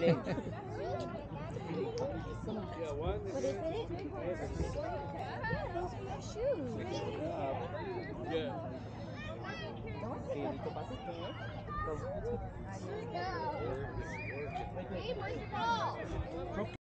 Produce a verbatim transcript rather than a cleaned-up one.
What is it? Those are your shoes. Good job. Don't Okay, pick dito up pa. the stick. Go. I know. Wait, wait. Hey, where's the ball?